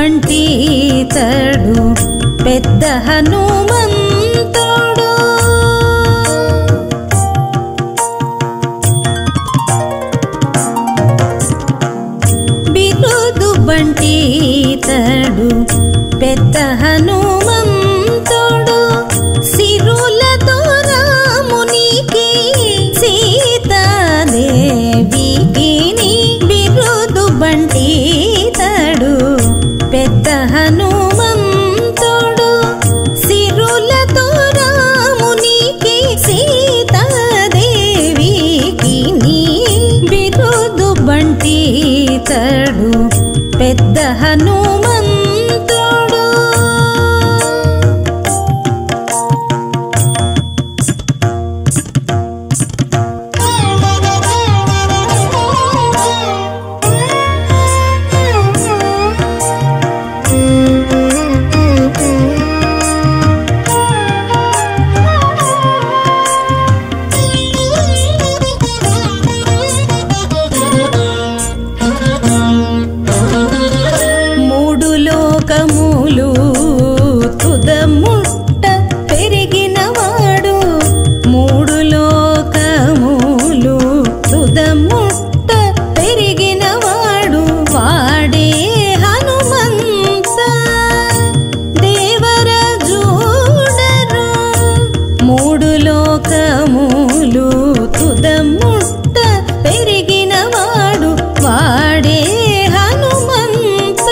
బంటి తడు పెద్ద హనుమంతుడు బిరుదు బంటి తడు పెద్ద హనుమంతుడు సిరులతో రామునికి సీతాదేవికి బిరుదు బంటి తడు పెద్ద హనుమంతుడు సిరులతో రామునికి సీతాదేవికి బిరుదు బంటి తడు పెద్ద హనుమంతుడు మూడు లోకములు తుదముట్ట పెరిగినవాడు మూడు లోకములు తుదముట్ట పెరిగినవాడు వాడే హనుమంత దేవర చూడరు మూడు లోకములు తుదముట్ట పెరిగినవాడు వాడే హనుమంత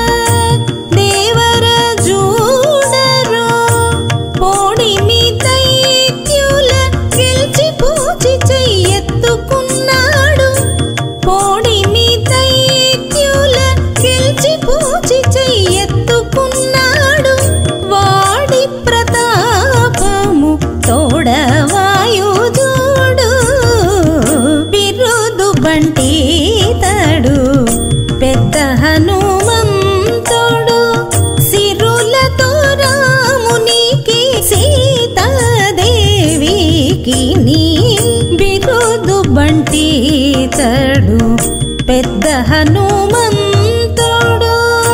దేవర చూడరు పోడిమి దైత్యుల గెలిచి పూచి చెయ్యెత్తుకున్నాడు పోడిమి దైత్యుల గెలిచి పూచి చెయ్యెత్తుకున్నాడు వాడి ప్రతాపము తోడవాయుజుడు బిరుదు బంటి తడు పెద్ద హనుమంతుడు సిరులతో రామునికి సీతాదేవికి బిరుదు బంటి తడు పెద్ద హనుమంతుడు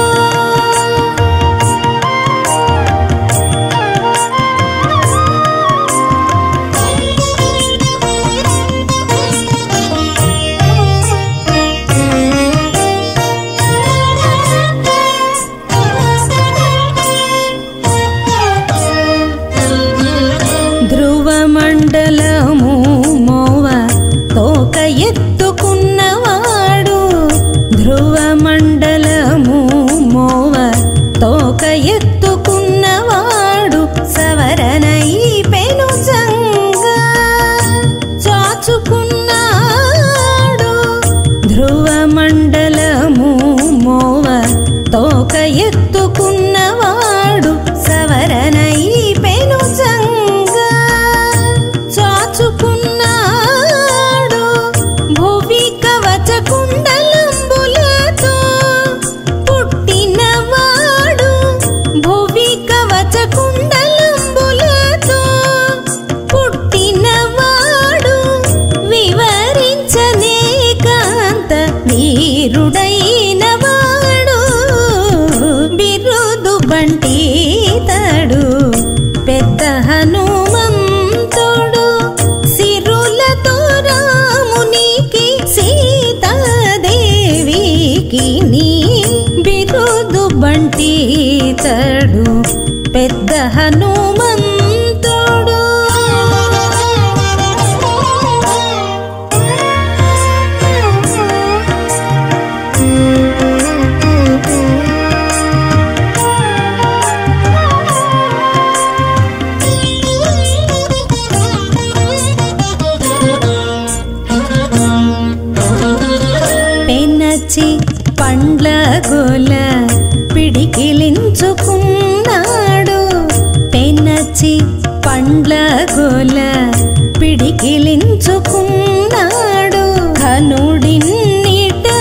ధ్రువమండలము మోవ తోక ఎత్తుకున్నవాడు ధ్రువమండలము మోవ తోక ఎత్తుకున్నవాడు సవరణై పెను సంగా చాచుకున్నాడు ధ్రువమండలము మోవ తోక ఎత్తుకున్నవాడు సవరణై పెను సంగా చాచుకున్నాడు భువి కవచ కుండలంబులతో పుట్టినవాడు భువి కవచ కుండలంబులతో పుట్టినవాడు వివరించనే కాంత వీరుడైనవాడు బిరుదు బంటి తడు పెద్ద హనుమంతుడు సిరులతో రామునికి సీతాదేవికి బిరుదు బంటి తడు పెద్ద హనుమంతుడు పెనచి పండ్ల గోల పిడికిలించుకున్నాడు పెనచి పండ్ల గోల పిడికిలించుకున్నాడు ఘనుడిన్నిట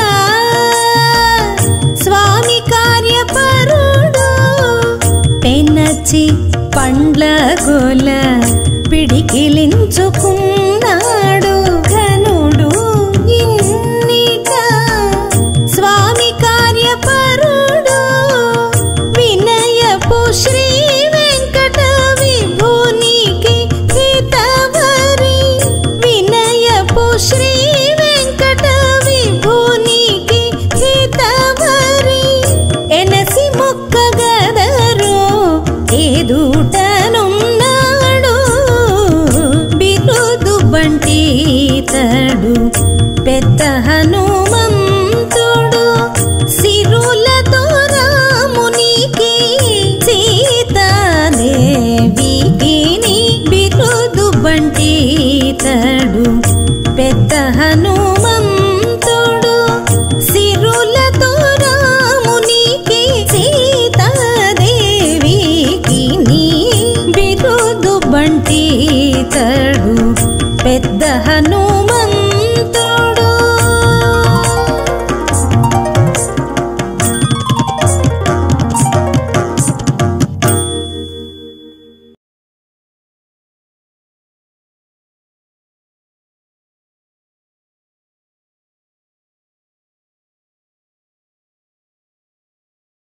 స్వామి కార్యపరుడు పెనచి పండ్ల గోల పిడికిలించుకున్నాడు ఘనుడు ఇన్నిట స్వామి కార్యపరుడు ఇతడు పెద్ద హనుమంతుడు